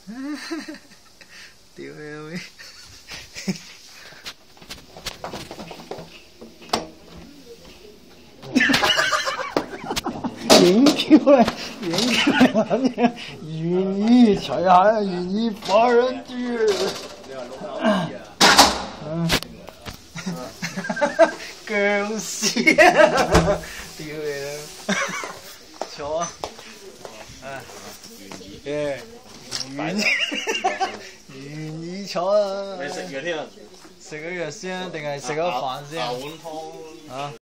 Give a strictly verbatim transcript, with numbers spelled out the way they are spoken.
屌你老味！影叫嚟，影叫嚟諗嘢，願意除下，願意放人住。僵屍啊！屌你啦！坐啊！啊！嘅願意願意坐啊！ 你食藥添啊？ 食咗藥先定係食咗飯先？ 牛碗湯啊！